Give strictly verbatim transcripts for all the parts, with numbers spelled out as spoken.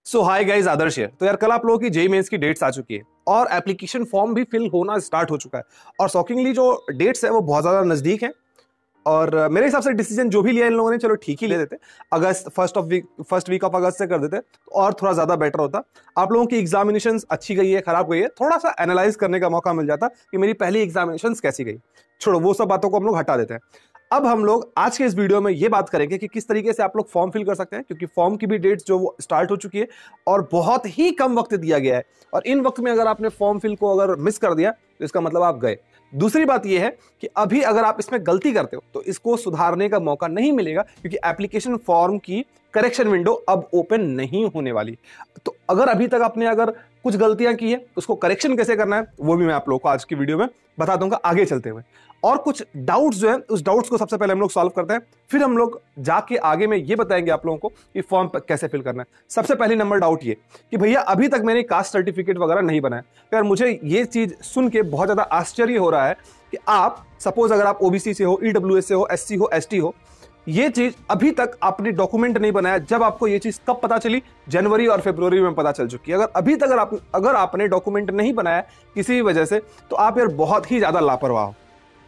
सो hi guys, आदर्श है। तो यार कल आप लोगों की जेई मेंस की डेट्स आ चुकी है और एप्लीकेशन फॉर्म भी फिल होना स्टार्ट हो चुका है और शॉकिंगली जो डेट्स है वो बहुत ज्यादा नजदीक है। और मेरे हिसाब से डिसीजन जो भी लिया इन लोगों ने, चलो ठीक ही ले देते। August first of week first week of August से कर देते तो और थोड़ा ज्यादा बेटर होता। आप लोगों की एग्जामिनेशंस अच्छी गई है, खराब गई है, थोड़ा सा एनालाइज करने का मौका मिल जाता कि मेरी पहली एग्जामिनेशंस कैसी गई। छोड़ो वो सब बातों को हम लोग हटा देते हैं। अब हम लोग आज के इस वीडियो में ये बात करेंगे कि किस तरीके से आप लोग फॉर्म फिल कर सकते हैं, क्योंकि फॉर्म की भी डेट्स जो वो स्टार्ट हो चुकी है और बहुत ही कम वक्त दिया गया है। और इन वक्त में अगर आपने फॉर्म फिल को अगर मिस कर दिया तो इसका मतलब आप गए। दूसरी बात यह है कि अभी अगर आप इसमें गलती करते हो तो इसको सुधारने का मौका नहीं मिलेगा, क्योंकि एप्लीकेशन फॉर्म की करेक्शन विंडो अब ओपन नहीं होने वाली। तो अगर अभी तक आपने अगर कुछ गलतियां की है उसको करेक्शन कैसे करना है वो भी मैं आप लोगों को आज की वीडियो में बता दूंगा आगे चलते हुए। और कुछ डाउट्स जो है उस डाउट्स को सबसे पहले हम लोग सॉल्व करते हैं, फिर हम लोग जाके आगे में ये बताएंगे आप लोगों को कि फॉर्म कैसे फिल करना है। सबसे पहली नंबर डाउट ये कि भैया अभी तक मैंने कास्ट सर्टिफिकेट वगैरह नहीं बनाया। यार मुझे ये चीज सुन के बहुत ज्यादा आश्चर्य हो रहा है कि आप सपोज अगर आप ओबीसी से हो, ईडब्ल्यूएस से हो, एससी हो, एसटी हो, ये चीज अभी तक आपने डॉक्यूमेंट नहीं बनाया। जब आपको ये चीज कब पता चली? जनवरी और फरवरी में पता चल चुकी है। अगर अभी तक अगर आप अगर आपने डॉक्यूमेंट नहीं बनाया किसी भी वजह से तो आप यार बहुत ही ज्यादा लापरवाह हो,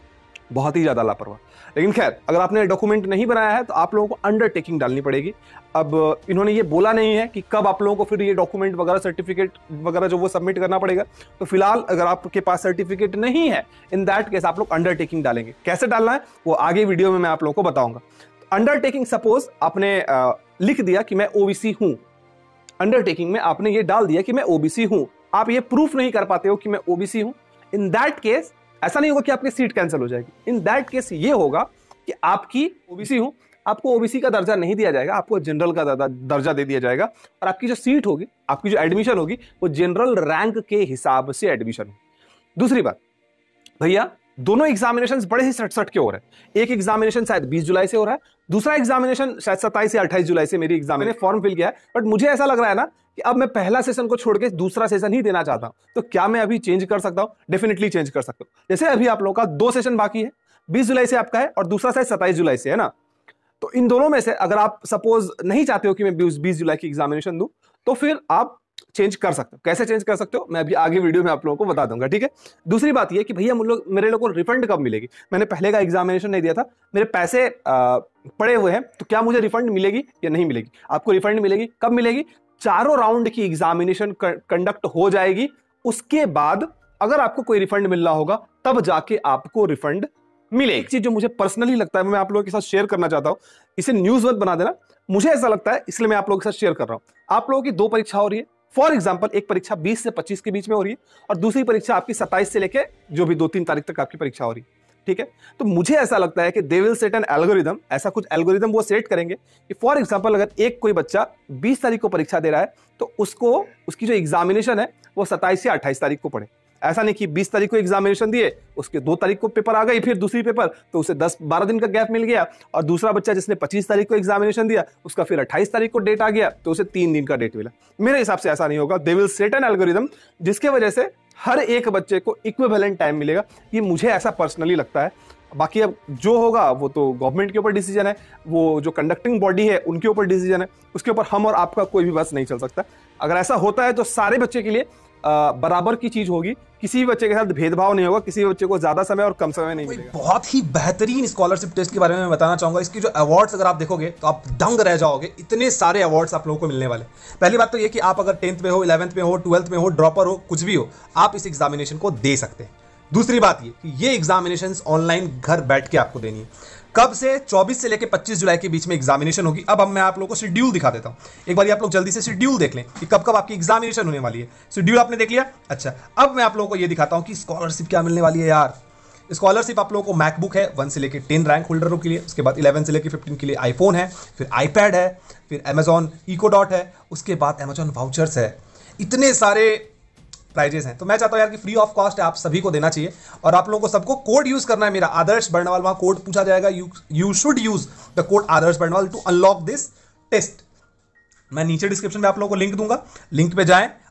बहुत ही ज्यादा लापरवाह। लेकिन खैर, अगर आपने डॉक्यूमेंट नहीं बनाया है तो आप लोगों को अंडरटेकिंग डालनी पड़ेगी। अब इन्होंने ये बोला नहीं है कि कब आप लोगों को फिर ये डॉक्यूमेंट वगैरह सर्टिफिकेट वगैरह जो वो सबमिट करना पड़ेगा। तो फिलहाल अगर आपके पास सर्टिफिकेट नहीं है, इन दैट केस आप लोग अंडरटेकिंग डालेंगे। कैसे डालना है वो आगे वीडियो में मैं आप लोगों को बताऊंगा। अंडरटेकिंग सपोज आपने आ, लिख दिया कि मैं ओबीसी हूं, अंडरटेकिंग में आपने ये डाल दिया कि मैं ओबीसी हूं, आप ये प्रूफ नहीं कर पाते हो कि मैं ओबीसी हूं। इन दैट केस ऐसा नहीं होगा कि आपकी सीट कैंसिल हो जाएगी। इन दैट केस ये होगा कि आपकी ओबीसी हूं, आपको ओबीसी का दर्जा नहीं दिया जाएगा, आपको जनरल का दर्जा दे दिया जाएगा और आपकी जो सीट होगी, आपकी जो एडमिशन होगी वो जनरल रैंक के हिसाब से एडमिशन होगी। दूसरी बात, भैया दोनों एग्जामिनेशंस बड़े ही सट सट के हो रहे हैं। एक एग्जामिनेशन शायद बीस जुलाई से हो रहा है, दूसरा एग्जामिनेशन शायद सत्ताईस या अट्ठाईस जुलाई से मेरी एग्जाम मैंने फॉर्म फिल किया है। बट मुझे ऐसा लग रहा है ना कि अब मैं पहला सेशन को छोड़ के दूसरा सेशन ही देना चाहता हूं। तो क्या मैं अभी चेंज कर सकता हूं? डेफिनेटली चेंज कर सकता हूं। जैसे अभी आप लोगों का दो सेशन बाकी है, बीस जुलाई से आपका है और दूसरा शायद सत्ताईस जुलाई से है ना। तो इन दोनों में से अगर आप सपोज नहीं चाहते हो कि मैं बीस जुलाई की एग्जामिनेशन दूं तो फिर आप चेंज कर सकते हो। कैसे चेंज कर सकते हो मैं अभी आगे वीडियो में आप लोगों को बता दूंगा, ठीक है। दूसरी बात यह कि भैया लोग मेरे लोगों को रिफंड कब मिलेगी? मैंने पहले का एग्जामिनेशन नहीं दिया था, मेरे पैसे आ, पड़े हुए हैं, तो क्या मुझे रिफंड मिलेगी या नहीं मिलेगी? आपको रिफंड मिलेगी। कब मिलेगी? चारों राउंड की एग्जामिनेशन कंडक्ट हो जाएगी, उसके बाद अगर आपको कोई रिफंड मिल रहा होगा तब जाके आपको रिफंड मिले। एक चीज जो मुझे पर्सनली लगता है मैं आप लोगों के साथ शेयर करना चाहता हूं, इसे न्यूज मत बना देना, मुझे ऐसा लगता है इसलिए मैं आप लोगों के साथ शेयर कर रहा हूं। आप लोगों की दो परीक्षा हो रही है। फॉर एग्जाम्पल, एक परीक्षा बीस से पच्चीस के बीच में हो रही है और दूसरी परीक्षा आपकी सत्ताईस से लेकर जो भी दो तीन तारीख तक आपकी परीक्षा हो रही है, ठीक है। तो मुझे ऐसा लगता है कि they will set an algorithm, ऐसा कुछ एल्गोरिदम वो सेट करेंगे कि फॉर एग्जाम्पल अगर एक कोई बच्चा बीस तारीख को परीक्षा दे रहा है तो उसको उसकी जो एग्जामिनेशन है वो सत्ताईस या अट्ठाईस तारीख को पड़े। ऐसा नहीं कि बीस तारीख को एग्जामिनेशन दिए, उसके दो तारीख को पेपर आ गई, फिर दूसरी पेपर, तो उसे दस बारह दिन का गैप मिल गया। और दूसरा बच्चा जिसने पच्चीस तारीख को एग्जामिनेशन दिया उसका फिर अट्ठाईस तारीख को डेट आ गया, तो उसे तीन दिन का डेट मिला। मेरे हिसाब से ऐसा नहीं होगा। They will set an algorithm जिसके वजह से हर एक बच्चे को इक्विवेलेंट टाइम मिलेगा। ये मुझे ऐसा पर्सनली लगता है। बाकी अब जो होगा वो तो गवर्नमेंट के ऊपर डिसीजन है, वो जो कंडक्टिंग बॉडी है उनके ऊपर डिसीजन है, उसके ऊपर हम और आपका कोई भी बस नहीं चल सकता। अगर ऐसा होता है तो सारे बच्चे के लिए आ, बराबर की चीज होगी, किसी भी बच्चे के साथ भेदभाव नहीं होगा, किसी भी बच्चे को ज्यादा समय और कम समय नहीं मिलेगा। बहुत ही बेहतरीन स्कॉलरशिप टेस्ट के बारे में मैं बताना चाहूंगा। इसकी जो अवार्ड्स अगर आप देखोगे तो आप दंग रह जाओगे, इतने सारे अवार्ड्स आप लोगों को मिलने वाले। पहली बात तो ये कि आप अगर टेंथ में हो, इलेवेंथ में हो, ट्वेल्थ में हो, ड्रॉपर हो, कुछ भी हो, आप इस एग्जामिनेशन को दे सकते हैं। दूसरी बात ये कि ये एग्जामिनेशन ऑनलाइन घर बैठ के आपको देनी है। कब से? चौबीस से लेकर पच्चीस जुलाई के बीच में एग्जामिनेशन होगी। अब मैं आप लोगों को शेड्यूल दिखा देता हूं। एक बार आप लोग जल्दी से शेड्यूल देख लें कि कब कब आपकी एग्जामिनेशन होने वाली है। शेड्यूल आपने देख लिया? अच्छा, अब मैं आप लोगों को यह दिखाता हूं कि स्कॉलरशिप क्या मिलने वाली है। यार स्कॉलरशिप आप लोगों को मैकबुक है वन से लेकर टेन रैंक होल्डरों के लिए, उसके बाद इलेवन से लेकर फिफ्टीन के लिए आईफोन है, फिर आईपैड है, फिर अमेजॉन इको डॉट है, उसके बाद अमेजॉन वाउचर्स है। इतने सारे प्राइजेस हैं। तो मैं चाहता हूं यार कि फ्री ऑफ कॉस्ट आप सभी को देना चाहिए और आप लोगों को सबको कोड यूज करना है। मेरा आदर्श बर्णवाल, वहां कोड पूछा जाएगा, you you should use the code Aadarsh Barnwal to unlock this test. मैं नीचे डिस्क्रिप्शन में आप लोगों को लिंक दूंगा, लिंक पे जाएं,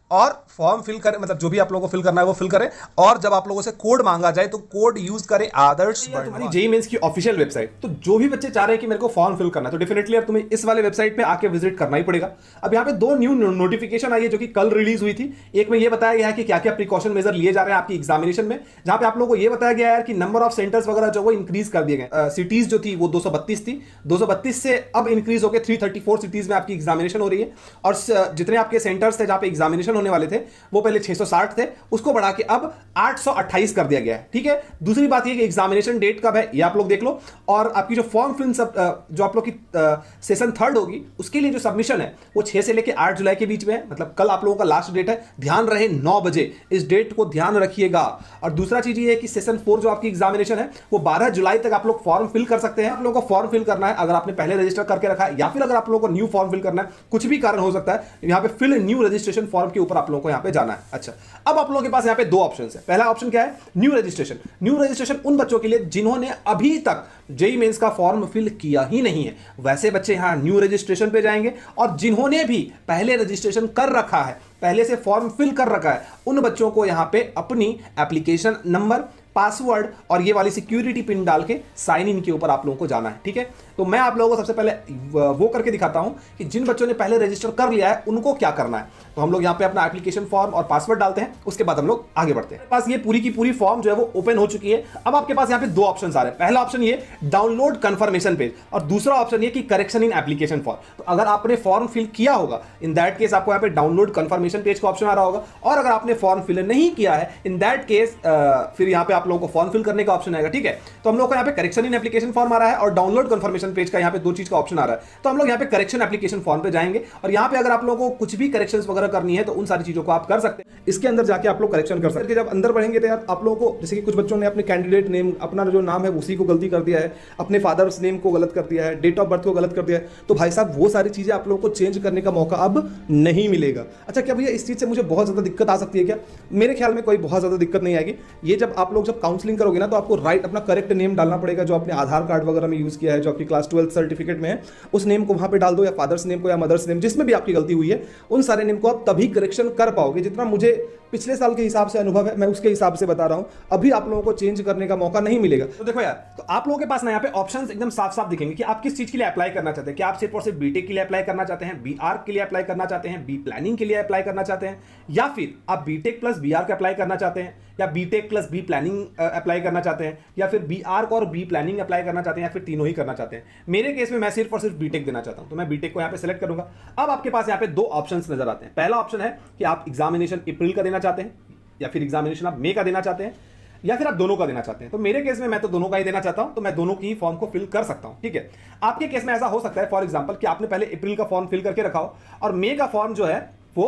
और फॉर्म फिल करें, मतलब जो भी आप लोगों को फिल करना है वो फिल करें, और जब आप लोगों से कोड मांगा जाए तो कोड यूज करें आदर्श। तुम्हारी जेईई मेंस की ऑफिशियल वेबसाइट, तो जो भी बच्चे चाह रहे हैं कि मेरे को फॉर्म फिल करना है तो डेफिनेटली अब तुम्हें इस वाले वेबसाइट पे आके विजिट करना ही पड़ेगा। अब यहाँ पे दो न्यू नोटिफिकेशन आई है जो कि कल रिलीज हुई थी। एक में ये बताया गया है कि क्या क्या प्रिकॉशन मेजर लिए जा रहे हैं आपकी एग्जामिनेशन में, जहां पे आप लोगों को ये बताया गया है कि नंबर ऑफ सेंटर्स वगैरह जो वो इंक्रीज कर दिए गए। सिटीज जो थी वो दो सौ बत्तीस थी, दो सौ बत्तीस से अब इंक्रीज होकर तीन सौ चौंतीस सिटीज में आपकी एग्जामिनेशन हो रही है। और जितने आपके सेंटर्स थे जहां पे एग्जामिनेशन होने वाले थे वो पहले छह सौ साठ थे, उसको बढ़ा के अब आठ सौ अट्ठाईस कर दिया गया है। ठीक है, दूसरी बात ये कि एग्जामिनेशन डेट कब है ये आप लोग देख लो, और आपकी जो फॉर्म फिल सब जो आप लोग की सेशन थर्ड होगी उसके लिए जो सबमिशन है वो छह से लेकर आठ जुलाई के बीच में है, मतलब कल आप लोगों का लास्ट डेट है। ध्यान रहे नौ बजे, इस डेट को ध्यान रखिएगा। और दूसरा चीज ये है कि सेशन फोर जो आपकी एग्जामिनेशन है वो बारह जुलाई तक आप लोग फॉर्म फिल कर सकते हैं। आप लोगों को फॉर्म फिल करना है अगर आपने पहले रजिस्टर करके रखा है, या फिर अगर आप लोगों को न्यू फॉर्म फिल करना है, कुछ भी कारण हो सकता है, यहाँ पे फिल न्यू रजिस्ट्रेशन फॉर्म के ऊपर आप लोगों को यहाँ पे जाना है। अच्छा, अब आप लोगों के पास यहाँ पे दो ऑप्शन है। पहला ऑप्शन क्या है? New registration. न्यू रजिस्ट्रेशन उन बच्चों के लिए जिन्होंने अभी तक जेईई मेंस का फॉर्म फिल किया ही नहीं है, वैसे बच्चे यहाँ न्यू रजिस्ट्रेशन पे जाएंगे। और जिन्होंने भी पहले रजिस्ट्रेशन कर रखा है, पहले से फॉर्म फिल कर रखा है, उन बच्चों को यहाँ पे अपनी एप्लीकेशन नंबर, पासवर्ड और ये वाली सिक्योरिटी पिन डाल के साइन इन के ऊपर आप लोगों को जाना है। ठीक है, तो मैं आप लोगों को सबसे पहले वो करके दिखाता हूं कि जिन बच्चों ने पहले रजिस्टर कर लिया है उनको क्या करना है। तो हम लोग यहाँ पे अपना एप्लीकेशन फॉर्म और पासवर्ड डालते हैं, उसके बाद हम लोग आगे बढ़ते हैं। पास ये पूरी की पूरी फॉर्म जो है वो ओपन हो चुकी है। अब आपके पास यहाँ पे दो ऑप्शन आ रहे हैं। पहला ऑप्शन ये डाउनलोड कंफर्मेशन पेज, और दूसरा ऑप्शन ये कि करेक्शन इन एप्लीकेशन फॉर्म। तो अगर आपने फॉर्म फिल किया होगा, इन दैट केस आपको यहाँ पे डाउनलोड कंफर्मेशन पेज का ऑप्शन आ रहा होगा, और अगर आपने फॉर्म फिल नहीं किया है, इन दैट केस फिर यहाँ पे आप लोगों को फॉर्म फिल करने का ऑप्शन आएगा। ठीक है, तो हम लोग को यहाँ पे करेक्शन इन एप्लीकेशन फॉर्म आ रहा है और डाउनलोड कंफर्मेशन पेज का यहाँ पे दो चीज का ऑप्शन आ रहा है। तो हम लोग यहाँ पे करेक्शन एप्लीकेशन फॉर्म पे जाएंगे, और यहाँ पे अगर आप लोगों को कुछ भी करेक्शंस वगैरह करनी है तो उन सारी चीजों को आप कर सकते हैं। इसके अंदर जाके आप लोग करेक्शन कर सकते हैं। जब अंदर बढ़ेंगे तो यार आप लोगों को, जैसे कि कुछ बच्चों ने अपने कैंडिडेट नेम, अपना जो नाम है उसी को गलती कर दिया है, अपने फादर्स नेम को गलत कर दिया है, डेट ऑफ बर्थ को गलत कर दिया है, तो भाई साहब वो सारी चीजें आप लोगों को चेंज करने का मौका अब नहीं मिलेगा। अच्छा, क्या भैया इस चीज से मुझे बहुत ज्यादा दिक्कत आ सकती है क्या? मेरे ख्याल में कोई बहुत ज्यादा दिक्कत नहीं आएगी। ये जब आप लोग जब काउंसलिंग करोगे ना, तो आपको राइट अपना करेक्ट नेम डालना पड़ेगा, जो आपने आधार कार्ड वगैरह में यूज किया है, जो आपकी क्लास ट्वेल्थ सर्टिफिकेट में है, उस नेम को वहां पे डाल दो, या फादर्स नेम को या मदर्स नेम, जिसमें भी आपकी गलती हुई है उन सारे नेम को आप तभी करेक्शन कर पाओगे। जितना मुझे पिछले साल के हिसाब से अनुभव है, मैं उसके हिसाब से बता रहा हूं, अभी आप लोगों को चेंज करने का मौका नहीं मिलेगा। तो देखो यार, तो आप लोगों के पास ना यहाँ पे ऑप्शंस एकदम साफ साफ दिखेंगे कि आप किस चीज के लिए अप्लाई करना चाहते हैं। क्या आप सिर्फ और सिर्फ बीटेक के लिए अप्लाई करना चाहते हैं, बी आर के लिए अप्लाई करना चाहते हैं, बी प्लानिंग के लिए अप्लाई करना चाहते हैं, या फिर आप बीटेक प्लस बी आर का अप्लाई करना चाहते हैं, या B Tech plus B planning apply करना चाहते हैं, या फिर बी आर को और बी प्लानिंग अप्लाई करना चाहते हैं, या फिर तीनों ही करना चाहते हैं। मेरे केस में मैं सिर्फ और सिर्फ बीटेक देना चाहता हूं, तो मैं बीटेक को यहाँ पे सेलेक्ट करूंगा। अब आपके पास यहाँ पे दो ऑप्शंस नजर आते हैं। पहला ऑप्शन है कि आप एग्जामिनेशन अप्रैल का देना चाहते हैं, या फिर एग्जामिनेशन आप मई का देना चाहते हैं, या फिर आप दोनों का देना चाहते हैं। तो मेरे केस में मैं तो दोनों का ही देना चाहता हूं, तो मैं दोनों की ही फॉर्म को फिल कर सकता हूं। ठीक है, आपके केस में ऐसा हो सकता है फॉर एग्जांपल कि आपने पहले अप्रैल का फॉर्म फिल करके रखा हो और मई का फॉर्म जो है वो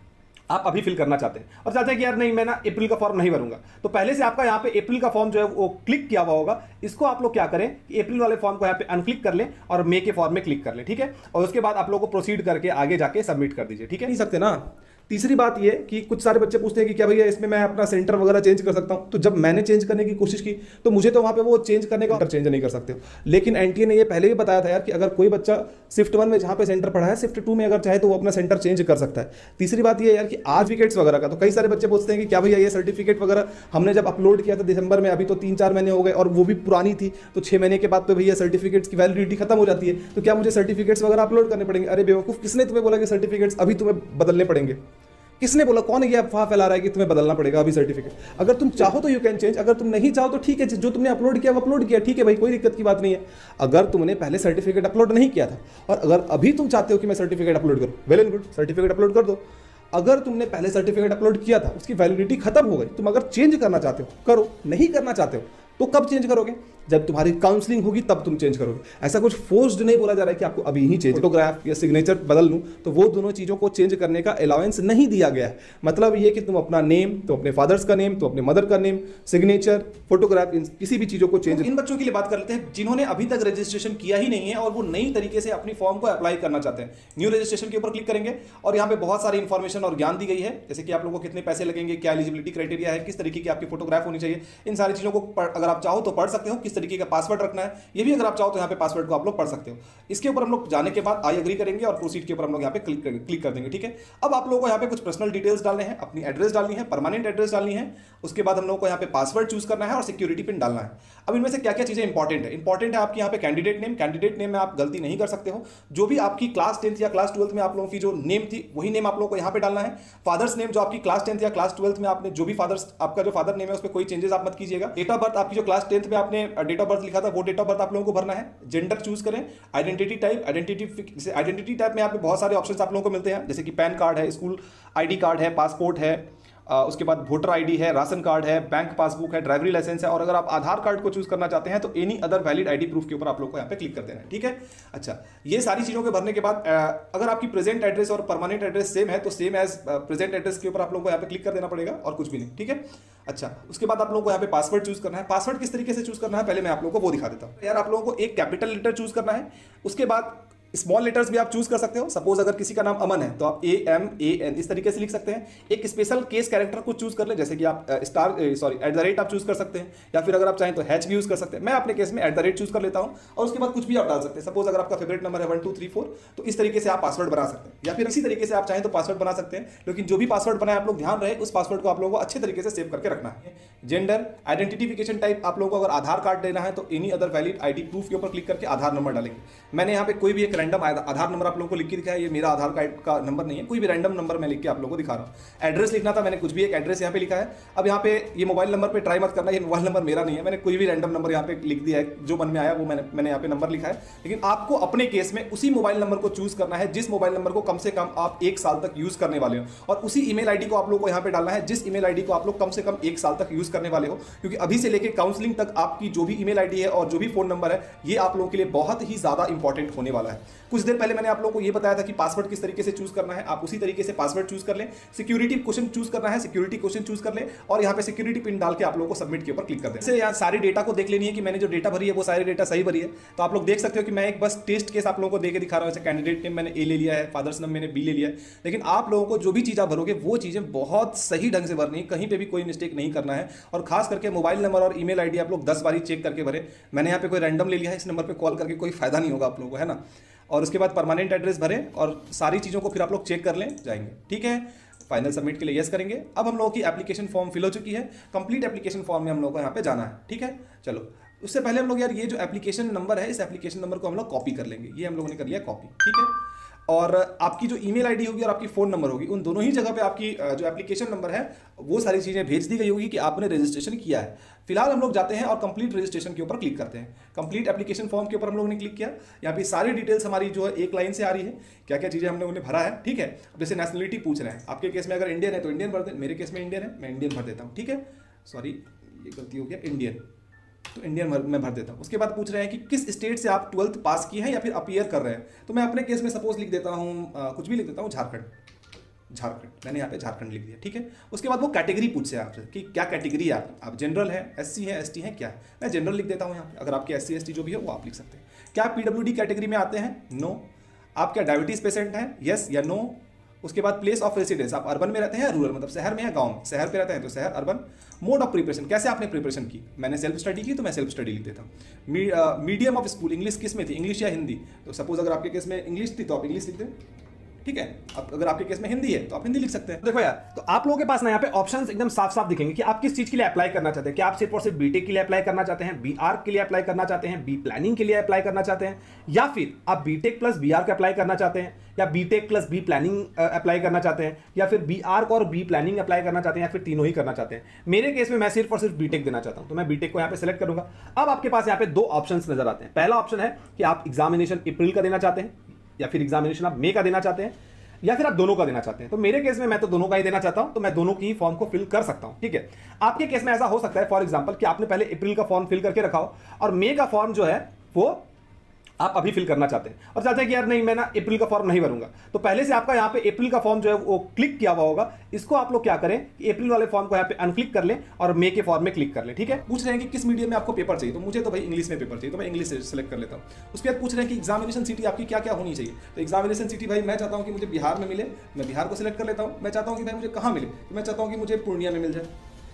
आप अभी फिल करना चाहते हैं, और चाहते हैं कि यार नहीं मैं ना अप्रैल का फॉर्म नहीं भरूंगा। तो पहले से आपका यहाँ पे अप्रैल का फॉर्म जो है वो क्लिक किया हुआ होगा। इसको आप लोग क्या करें कि अप्रैल वाले फॉर्म को यहाँ पे अनक्लिक कर लें और मई के फॉर्म में क्लिक कर लें। ठीक है, और उसके बाद आप लोग को प्रोसीड करके आगे जाके सबमिट कर दीजिए। ठीक है, नहीं सकते ना। तीसरी बात ये कि कुछ सारे बच्चे पूछते हैं कि क्या भैया इसमें मैं अपना सेंटर वगैरह चेंज कर सकता हूं। तो जब मैंने चेंज करने की कोशिश की तो मुझे तो वहां पे वो चेंज करने का चेंज नहीं कर सकते हो, लेकिन एनटीए ने ये पहले भी बताया था यार कि अगर कोई बच्चा शिफ्ट वन में जहां पे सेंटर पढ़ा है, शिफ्ट टू में अगर चाहे तो वो अपना सेंटर चेंज कर सकता है। तीसरी बात ये यार कि सर्टिफिकेट्स वगैरह का, तो कई सारे बच्चे पूछते हैं कि क्या भैया ये सर्टिफिकेट वगैरह हमने जब अपलोड किया था दिसंबर में, अभी तो तीन चार महीने हो गए और वो भी पुरानी थी, तो छह महीने के बाद तो भैया सर्टिफिकेट्स की वैलिडिटी खत्म हो जाती है, तो क्या मुझे सर्टिफिकेट्स वगैरह अपलोड करने पड़ेंगे? अरे बेवकूफ, किसने तुम्हें बोला कि सर्टिफिकेट्स अभी तुम्हें बदलने पड़ेंगे? किसने बोला? कौन ये अफवाह फैला रहा है कि तुम्हें बदलना पड़ेगा अभी सर्टिफिकेट? अगर तुम चाहो तो यू कैन चेंज, अगर तुम नहीं चाहो तो ठीक है, जो तुमने अपलोड किया वो अपलोड किया, ठीक है भाई, कोई दिक्कत की बात नहीं है। अगर तुमने पहले सर्टिफिकेट अपलोड नहीं किया था और अगर अभी तुम चाहते हो कि मैं सर्टिफिकेट अपलोड करूं, well and good, certificate upload कर दो। अगर तुमने पहले सर्टिफिकेट अपलोड किया था, उसकी वैलिडिटी खत्म हो गई, तुम अगर चेंज करना चाहते हो करो, नहीं करना चाहते हो तो कब चेंज करोगे? जब तुम्हारी काउंसलिंग होगी तब तुम चेंज करोगे। ऐसा कुछ फोर्स्ड नहीं बोला जा रहा है कि आपको अभी ही चेंज, फोटोग्राफ या सिग्नेचर बदल लूं, तो वो दोनों चीजों को चेंज करने का अलाउंस नहीं दिया गया है। मतलब ये कि तुम अपना नेम, तो अपने फादर्स का नेम, तो अपने मदर का नेम, सिग्नेचर, फोटोग्राफ, इन किसी भी चीजों को चेंज। इन बच्चों के लिए बात कर लेते हैं जिन्होंने अभी तक रजिस्ट्रेशन किया ही नहीं है और वो नई तरीके से अपनी फॉर्म को अप्लाई करना चाहते हैं। न्यू रजिस्ट्रेशन के ऊपर क्लिक करेंगे और यहाँ पे बहुत सारी इंफॉर्मेशन और ज्ञान दी गई है, जैसे कि आप लोगों को कितने पैसे लगेंगे, क्या एलिजिबिलिटी क्राइटेरिया है, किस तरीके की आपकी फोटोग्राफ होनी चाहिए। इन सारी चीजों को अगर अगर आप चाहो तो पढ़ सकते हो, किस तरीके का पासवर्ड रखना है ये भी अगर आप चाहो तो यहाँ पे पासवर्ड को आप लोग पढ़ सकते हो। इसके ऊपर हम लोग जाने के बाद आई एग्री करेंगे और प्रोसीड के ऊपर हम लोग यहाँ पे क्लिक कर, क्लिक कर देंगे। ठीक है, अब आप लोगों को यहाँ पे कुछ पर्सनल डिटेल्स डालने हैं, अपनी एड्रेस डालनी है, परमानेंट एड्रेस डालनी है, उसके बाद हम लोग को यहाँ पे पासवर्ड चूज करना है और सिक्योरिटी पिन डालना है। अब इनमें से क्या क्या चीजें इंपॉर्टेंट है, इंपॉर्टेंट है आपकी यहाँ पे कैंडिडेट नेम, कैंडिडेट नेम में आप गलती नहीं कर सकते हो, जो भी आपकी क्लास टेंथ या क्लास ट्वेल्थ में आप लोगों की जो नेम थी वही नेम आप लोगों को यहाँ पे डालना है। फादर्स नेम जो आपकी क्लास टेंथ या क्लास ट्वेल्थ में आपने जो भी फादर्स आपका जो फादर नेम है उस पर कोई चेंजेस आप मत कीजिएगा। डेट ऑफ बर्थ आपकी जो क्लास टेंथ में आपने डेट ऑफ बर्थ लिखा था वो डेट ऑफ बर्थ आप लोगों को भरना है। जेंडर चूज करें, identity type, identity identity type में आप बहुत सारे ऑप्शंस आप लोगों को मिलते हैं, जैसे कि पैन कार्ड है, स्कूल आईडी कार्ड है, पासपोर्ट है, आ, उसके बाद वोटर आईडी है, राशन कार्ड है, बैंक पासबुक है, ड्राइवरी लाइसेंस है, और अगर आप आधार कार्ड को चूज करना चाहते हैं तो any other valid ID proof के ऊपर आप लोग को यहाँ पे क्लिक कर देना है। ठीक है, अच्छा ये सारी चीजों के भरने के बाद आ, अगर आपकी प्रेजेंट एड्रेस और परमानेंट एड्रेस सेम है तो सेम एज प्रेजेंट एड्रेस के ऊपर आप लोग को यहाँ पे क्लिक कर देना पड़ेगा और कुछ भी नहीं। ठीक है, अच्छा उसके बाद आप लोगों को यहाँ पे पासवर्ड चूज करना है। पासवर्ड किस तरीके से चूज करना है पहले मैं आप लोगों को वो दिखा देता हूँ। यार आप लोगों को एक कैपिटल लेटर चूज करना है, उसके बाद स्मॉल लेटर्स भी आप चूज कर सकते हो। सपोज अगर किसी का नाम अमन है तो आप ए एम ए एन इस तरीके से लिख सकते हैं। एक स्पेशल केस कैरेक्टर को चूज कर ले, जैसे कि आप star sorry at the rate आप चूज कर सकते हैं, या फिर अगर आप चाहें तो हैच भी यूज कर सकते हैं। मैं अपने केस में एट द रेट चूज कर लेता हूं और उसके बाद कुछ भी आप डाल सकते हैं। सपोज अगर आपका फेवरेट नंबर है वन टू थ्री फोर तो इस तरीके से आप पासवर्ड बना सकते हैं, या फिर इसी तरीके से आप चाहें तो पासवर्ड बना सकते हैं। लेकिन जो भी पासवर्ड बनाए आप लोग ध्यान रहे उस पासवर्ड को आप लोगों को अच्छे तरीके से सेव करके रखना है। जेंडर, आइडेंटिफिकेशन टाइप आप लोगों को अगर आधार कार्ड देना है तो any other valid ID proof के ऊपर क्लिक करके आधार नंबर डालेंगे। मैंने यहाँ पे कोई भी एक रैंडम आधार नंबर आप लोगों को लिख के दिखाया, ये मेरा आधार कार्ड का नंबर नहीं है, कोई भी रैंडम नंबर मैं लिख के आप लोगों को दिखा रहा हूं। एड्रेस लिखना था, मैंने कुछ भी एक एड्रेस यहाँ पे लिखा है। अब यहाँ पे ये मोबाइल नंबर पे ट्राई मत करना, ये मोबाइल नंबर मेरा नहीं है, मैंने कोई भी रैंडम नंबर यहाँ पे लिख दिया है, जो मन में आया वो मैंने मैंने यहाँ पे नंबर लिखा है। लेकिन आपको अपने केस में उसी मोबाइल नंबर को चूज करना है जिस मोबाइल नंबर को कम से कम आप एक साल तक यूज करने वाले हो, और उसी ईमेल आईडी को आप लोग को यहाँ पे डालना है जिस ईमेल आईडी को आप लोग कम से कम एक साल तक यूज करने वाले हो। क्योंकि अभी से लेकर काउंसलिंग तक आपकी जो भी ईमेल आईडी है और जो भी फोन नंबर है ये आप लोगों के लिए बहुत ही ज्यादा इंपॉर्टेंट होने वाला है। कुछ देर पहले मैंने आप लोगों को ये बताया था कि पासवर्ड किस तरीके से चूज करना है, आप उसी तरीके से पासवर्ड चूज कर लें। सिक्योरिटी क्वेश्चन चूज करना है, सिक्योरिटी क्वेश्चन चूज कर लें और यहाँ पे सिक्योरिटी पिन डाल के आप लोगों को सबमिट के ऊपर क्लिक कर दें। इससे यहाँ सारी डेटा को देख लेनी है कि मैंने जो डेटा भरी है वो सारी डेटा सही भरी है। तो आप लोग देख सकते हो कि मैं एक बस टेस्ट केस आप लोगों को देके दिखा रहा हूँ। जैसे कैंडिडेट नेम मैंने ए ले लिया है, फादर्स नेम मैंने बी ले लिया है, लेकिन आप लोगों को जो भी चीज़ आप भरोगे वो चीज़ें बहुत सही ढंग से भरनी है, कहीं पर भी कोई मिस्टेक नहीं करना है। और खास करके मोबाइल नंबर और ईमेल आईडी आप लोग दस बारी चेक करके भरे। मैंने यहाँ पे कोई रैंडम ले लिया है, इस नंबर पर कॉल करके कोई फायदा नहीं होगा आप लोगों को, है ना। और उसके बाद परमानेंट एड्रेस भरें और सारी चीज़ों को फिर आप लोग चेक कर लें जाएंगे। ठीक है, फाइनल सबमिट के लिए यस करेंगे। अब हम लोगों की एप्लीकेशन फॉर्म फिल हो चुकी है, कंप्लीट एप्लीकेशन फॉर्म में हम लोग को यहाँ पे जाना है। ठीक है, चलो उससे पहले हम लोग यार ये जो एप्लीकेशन नंबर है इस एप्लीकेशन नंबर को हम लोग कॉपी कर लेंगे। ये हम लोगों ने कर लिया कॉपी। ठीक है, और आपकी जो ईमेल आईडी होगी और आपकी फ़ोन नंबर होगी उन दोनों ही जगह पे आपकी जो एप्लीकेशन नंबर है वो सारी चीज़ें भेज दी गई होगी कि आपने रजिस्ट्रेशन किया है। फिलहाल हम लोग जाते हैं और कंप्लीट रजिस्ट्रेशन के ऊपर क्लिक करते हैं। कंप्लीट एप्लीकेशन फॉर्म के ऊपर हम लोगों ने क्लिक किया। यहाँ पे सारी डिटेल्स हमारी जो है एक लाइन से आ रही है, क्या क्या चीज़ें हमने उन्हें भरा है। ठीक है, अब जैसे नेशनलिटी पूछ रहे हैं, आपके केस में अगर इंडियन है तो इंडियन भर दें, मेरे केस में इंडियन है मैं इंडियन भर देता हूँ। ठीक है, सॉरी ये गलती हो गया, इंडियन तो इंडियन में भर देता हूँ। उसके बाद पूछ रहे हैं कि किस स्टेट से आप ट्वेल्थ पास किए हैं या फिर अपीयर कर रहे हैं, तो मैं अपने केस में सपोज लिख देता हूँ, कुछ भी लिख देता हूँ, झारखंड। झारखंड मैंने यहाँ पे झारखंड लिख दिया। ठीक है, उसके बाद वो कैटेगरी पूछे आपसे कि क्या कैटेगरी है, आप आप जनरल है, एससी है, एसटी है, क्या है। मैं जनरल लिख देता हूँ यहाँ पे। अगर आपके एससी एसटी जो भी है वो आप लिख सकते हैं। क्या आप पीडब्ल्यूडी कैटेगरी में आते हैं, नो। आप क्या डायबिटीज पेशेंट हैं, यस या नो। उसके बाद प्लेस ऑफ रेसिडेंस, आप अर्बन में रहते हैं या रूरल, मतलब शहर में या गांव में। शहर पे रहते हैं तो शहर, अर्बन। मोड ऑफ प्रिपरेशन, कैसे आपने प्रिपरेशन की, मैंने सेल्फ स्टडी की तो मैं सेल्फ स्टडी लिख देता हूँ। मीडियम ऑफ स्कूल, इंग्लिश किस में थी, इंग्लिश या हिंदी। तो सपोज अगर आपके केस में इंग्लिश थी तो आप इंग्लिश लिख दें। ठीक है, अब अगर आपके केस में हिंदी है तो आप हिंदी लिख सकते हैं। देखो यार, तो आप लोगों के पास ना यहाँ पे ऑप्शंस एकदम साफ साफ दिखेंगे कि आप किस चीज के लिए अप्लाई करना चाहते हैं। क्या आप सिर्फ और सिर्फ बीटेक के लिए अप्लाई करना चाहते हैं, बीआर के लिए अप्लाई करना चाहते हैं, बी प्लानिंग के लिए अप्लाई करना चाहते हैं, या फिर आप बीटेक प्लस बीआर का अप्लाई करना चाहते हैं, या B Tech plus B planning apply करना चाहते हैं, या फिर बीआर को और बी प्लानिंग अप्लाई करना चाहते हैं, या फिर तीनों ही करना चाहते हैं। मेरे केस में मैं सिर्फ और सिर्फ बीटेक देना चाहता हूं तो मैं बीटेक को यहाँ पे सेलेक्ट करूंगा। अब आपके पास यहाँ पे दो ऑप्शन नजर आते हैं। पहला ऑप्शन है कि आप एग्जामिनेशन अप्रैल का देना चाहते हैं, या फिर एग्जामिनेशन आप मई का देना चाहते हैं, या फिर आप दोनों का देना चाहते हैं। तो मेरे केस में मैं तो दोनों का ही देना चाहता हूं, तो मैं दोनों की फॉर्म को फिल कर सकता हूं। ठीक है, आपके केस में ऐसा हो सकता है फॉर एग्जांपल कि आपने पहले अप्रैल का फॉर्म फिल करके रखा हो और मई का फॉर्म जो है वो आप अभी फिल करना चाहते हैं और चाहते हैं कि यार नहीं मैं ना अप्रैल का फॉर्म नहीं भरूंगा। तो पहले से आपका यहाँ पे अप्रैल का फॉर्म जो है वो क्लिक किया हुआ होगा। इसको आप लोग क्या करें कि अप्रैल वाले फॉर्म को यहाँ पे अनक्लिक कर लें और मई के फॉर्म में क्लिक कर लें। ठीक है, पूछ रहे हैं कि किस मीडियम में आपको पेपर चाहिए, तो मुझे तो भाई इंग्लिश में पेपर चाहिए तो मैं इंग्लिश से सेलेक्ट कर लेता हूँ। उसके बाद पूछ रहे हैं कि एग्जामिनेशन सिटी आपकी क्या क्या होनी चाहिए, तो एग्जामिनेशन सिटी भाई मैं चाहता हूँ कि मुझे बिहार में मिले, मैं बिहार को सिलेक्ट कर लेता हूँ। मैं चाहता हूँ कि भाई मुझे कहाँ मिले, तो मैं चाहता हूँ कि मुझे पूर्णिया में मिल जाए।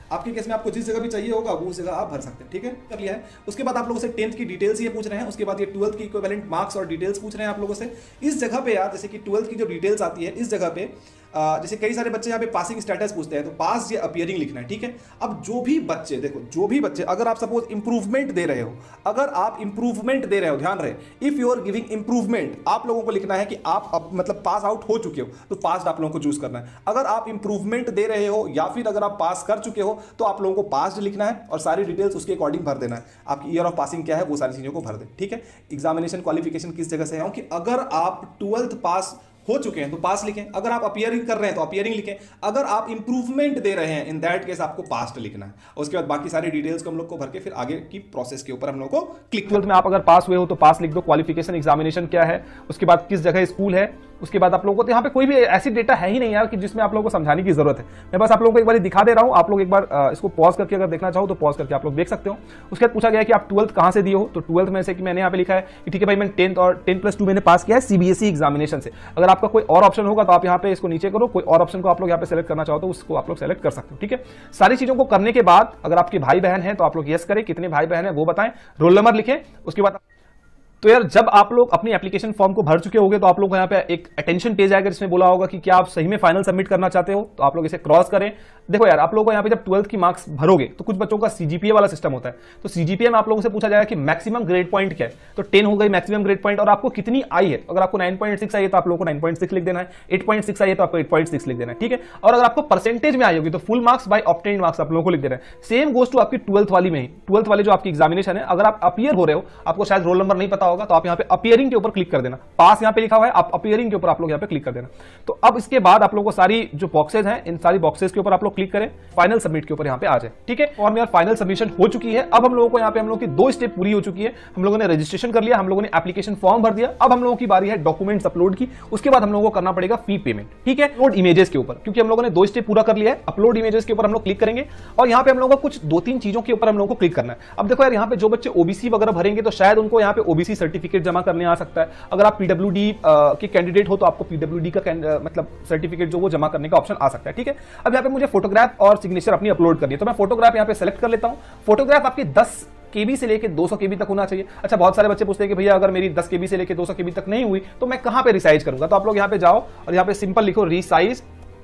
आपके केस में आपको जिस जगह भी चाहिए होगा वो उस जगह आप भर सकते हैं, ठीक है, कर लिया है। उसके बाद आप लोगों से टेंथ की डिटेल्स ये पूछ रहे हैं, उसके बाद ये ट्वेल्थ की इक्विवेलेंट मार्क्स और डिटेल्स पूछ रहे हैं आप लोगों से। इस जगह पे यार जैसे कि ट्वेल्थ की जो डिटेल्स आती है इस जगह पे जैसे कई सारे बच्चे यहाँ पे पासिंग स्टेटस पूछते हैं, तो पास या अपीयरिंग लिखना है, ठीक है। अब जो भी बच्चे देखो, जो भी बच्चे अगर आप सपोज इंप्रूवमेंट दे रहे हो, अगर आप इंप्रूवमेंट दे रहे हो, ध्यान रहे, if you are giving improvement, आप लोगों को लिखना है कि आप अब मतलब पास आउट हो चुके हो, तो पास आप लोगों को चूज करना है। अगर आप इंप्रूवमेंट दे रहे हो या फिर अगर आप पास कर चुके हो तो आप लोगों को पास लिखना है और सारी डिटेल्स उसके अकॉर्डिंग भर देना है। आपकी ईयर ऑफ पासिंग क्या है वो सारी चीजों को भर दे, ठीक है। एग्जामिनेशन क्वालिफिकेशन किस जगह से है कि अगर आप ट्वेल्थ पास हो चुके हैं तो पास लिखें, अगर आप अपीयरिंग कर रहे हैं तो अपीयरिंग लिखें, अगर आप इंप्रूवमेंट दे रहे हैं इन दैट केस आपको पास्ट लिखना है। उसके बाद बाकी सारी डिटेल्स को हम लोग को भर के फिर आगे की प्रोसेस के ऊपर हम लोग को क्लिक। ट्वेल्थ में आप अगर पास हुए हो तो पास लिख दो, क्वालिफिकेशन एग्जामिनेशन क्या है, उसके बाद किस जगह स्कूल है, उसके बाद आप लोगों को तो यहाँ पे कोई भी ऐसी डेटा है ही नहीं यार कि जिसमें आप लोगों को समझाने की जरूरत है। मैं बस आप लोगों को एक बार दिखा दे रहा हूँ, आप लोग एक बार इसको पॉज करके अगर देखना चाहो तो पॉज करके आप लोग देख सकते हो। उसके बाद पूछा गया कि आप ट्वेल्थ कहाँ से दिए हो, तो ट्वेल्थ में से कि मैंने यहाँ पे लिखा है कि ठीक है भाई, मैंने टेंथ और टेन प्लस टू मैंने पास किया है सीबीएसई एग्जामिनेशन से। अगर आपका कोई और ऑप्शन होगा तो आप यहाँ पे इसको नीचे करो, कोई और ऑप्शन को आप लोग यहाँ पे सेलेक्ट करना चाहो तो उसको आप लोग सेलेक्ट कर सकते हो, ठीक है। सारी चीजों को करने के बाद अगर आपके भाई बहन है तो आप लोग यस करें, कितने भाई बहन है वो बताएं, रोल नंबर लिखें। उसके बाद तो यार जब आप लोग अपनी एप्लीकेशन फॉर्म को भर चुके होंगे तो आप लोग को यहाँ पे एक अटेंशन पेज आएगा जिसमें बोला होगा कि क्या आप सही में फाइनल सबमिट करना चाहते हो, तो आप लोग इसे क्रॉस करें। देखो यार, आप लोगों को यहाँ पे जब ट्वेल्थ की मार्क्स भरोगे तो कुछ बच्चों का सीजीपीए वाला सिस्टम होता है, तो सीजीपीए में आप लोगों से पूछा जाएगा कि मैक्सिमम ग्रेड पॉइंट क्या है, तो टेन हो गई मैक्सिमम ग्रेड पॉइंट और आपको कितनी आई है। अगर आपको नाइन पॉइंट सिक्स आई है तो आप लोगों को नाइन पॉइंट सिक्स लिख देना है, एट पॉइंट सिक्स आई है तो आपको एट पॉइंट सिक्स लिख देना है, ठीक है। और अगर आपको परसेंटेज में आई होगी तो full marks by obtained marks आप लोगों को लिख देना है। सेम गोज टू आपकी ट्वेल्थ वाली में ही, ट्वेल्थ वाली जो आपकी एग्जामिनेशन है, अगर आप अपीयर हो रहे हो, आपको शायद रोल नंबर नहीं पता होगा, तो आप यहाँ पे अपीयरिंग के ऊपर क्लिक कर देना। पास यहाँ पे लिखा हुआ है, आप अपीयरिंग के ऊपर आप लोग यहाँ पे क्लिक कर देना। तो अब इसके बाद आप लोगों को सारी जो बॉक्सेज हैं, इन सारी बॉक्सेज के ऊपर आप लोग क्लिक करें, फाइनल सबमिट के ऊपर यहाँ पे आ जाए, ठीक है। और यार फाइनल सबमिशन हो चुकी है। अब हम लोगों को यहाँ पे हम लोगों की दो स्टेप पूरी हो चुकी है। हम लोगों ने रजिस्ट्रेशन कर लिया, हम लोगों ने एप्लीकेशन फॉर्म भर दिया। अब हम लोगों की बारी है डॉक्यूमेंट्स अपलोड की। उसके बाद हम लोगों को करना पड़ेगा फी पेमेंट, ठीक है। अपलोड इमेजेस के ऊपर, क्योंकि हम लोगों ने दो स्टेप पूरा कर लिया है। अपलोड इमेजेस के ऊपर हम लोग क्लिक करेंगे और यहाँ पे हम लोगों को कुछ दो तीन चीजों के ऊपर हम लोगों को क्लिक करना है। अब देखो यार, यहाँ पे जो बच्चे ओबीसी वगैरह भरेंगे तो शायद उनको यहाँ पे ओबीसी सर्टिफिकेट जमा करने आ सकता है। अगर आप पीडब्ल्यूडी के कैंडिडेट हो तो आपको पीडब्ल्यूडी का मतलब सर्टिफिकेट जो वो जमा करने का ऑप्शन आ सकता है, ठीक है। अब यहाँ पे मुझे फोटोग्राफ और सिग्नेचर अपनी अपलोड करनी है, तो मैं फोटोग्राफ यहाँ पे सेलेक्ट कर लेता हूँ। फोटोग्राफ आपकी दस केबी से लेके दो सौ केबी तक होना चाहिए। अच्छा, बहुत सारे बच्चे पूछते हैं कि भैया अगर मेरी दस केबी से लेके दो सौ केबी तक नहीं हुई तो मैं कहां पे रिसाइज करूंगा, तो आप लोग यहां पे जाओ और यहां पे सिंपल लिखो रिसाइज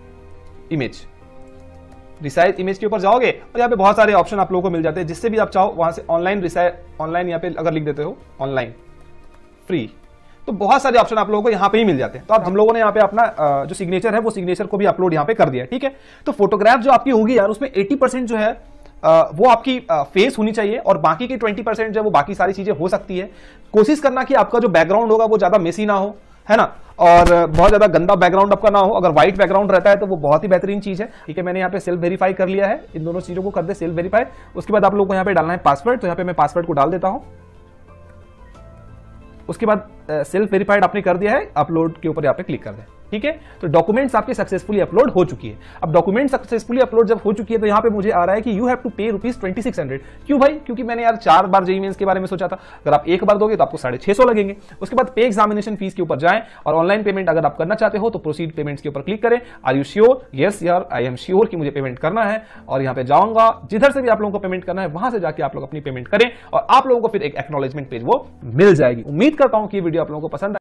इमेज। रिसाइज इमेज के ऊपर जाओगे और यहाँ पे बहुत सारे ऑप्शन आप लोगों को मिल जाते हैं, जिससे भी आप चाहो वहां से ऑनलाइन रिसाइज, ऑनलाइन यहाँ पे अगर लिख देते हो ऑनलाइन फ्री, तो बहुत सारे ऑप्शन आप लोगों को यहाँ पे ही मिल जाते हैं। तो अब हम लोगों ने यहाँ पे अपना जो सिग्नेचर है वो सिग्नेचर को भी अपलोड यहाँ पे कर दिया, ठीक है। तो फोटोग्राफ जो आपकी होगी यार, उसमें अस्सी परसेंट जो है Uh, वो आपकी फेस uh, होनी चाहिए और बाकी की बीस परसेंट जो वो बाकी सारी चीजें हो सकती है। कोशिश करना कि आपका जो बैकग्राउंड होगा वो ज्यादा मेसी ना हो, है ना, और uh, बहुत ज्यादा गंदा बैकग्राउंड आपका ना हो। अगर व्हाइट बैकग्राउंड रहता है तो वो बहुत ही बेहतरीन चीज है, ठीक है। मैंने यहाँ पे सेल्फ वेरीफाई कर लिया है, इन दोनों चीजों को कर दे सेल्फ वेरीफाई। उसके बाद आप लोग को यहाँ पे डालना है पासवर्ड, तो यहाँ पे मैं पासवर्ड को डाल देता हूँ। उसके बाद सेल्फ वेरीफाइड आपने कर दिया है, अपलोड के ऊपर यहाँ पे क्लिक कर दें, ठीक है। तो डॉक्यूमेंट्स आपके सक्सेसफुली अपलोड हो चुकी है। अब डॉक्यूमेंट सक्सेसफुली अपलोड जब हो चुकी है तो यहाँ पे मुझे आ रहा है कि you have to pay rupees twenty six hundred. क्यों भाई? क्योंकि मैंने यार चार बार जेईई मेंस के बारे में सोचा था, अगर आप एक बार दोगे तो आपको साढ़े छह सौ लगेंगे। उसके बाद पे एग्जामिनेशन फीस के ऊपर जाएं और ऑनलाइन पेमेंट अगर आप करना चाहते हो तो प्रोसीड पेमेंट्स के ऊपर क्लिक करें। Are you sure? यस यार, आई एम श्योर कि मुझे पेमेंट करना है, और यहाँ पे जाऊंगा, जिधर से भी आप लोगों को पेमेंट करना है वहां से जाके आप लोग अपनी पेमेंट करें और आप लोगों को फिर एक एक्नॉलेजमेंट पेज वो मिल जाएगी। उम्मीद करता हूं कि वीडियो आप लोगों को पसंद